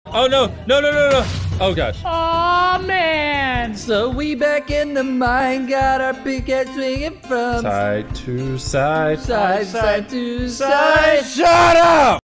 Oh no, no, no, no, no. Oh gosh. Oh man. So we back in the mine, got our pickaxe swinging from Side to side. side to side. Shut up!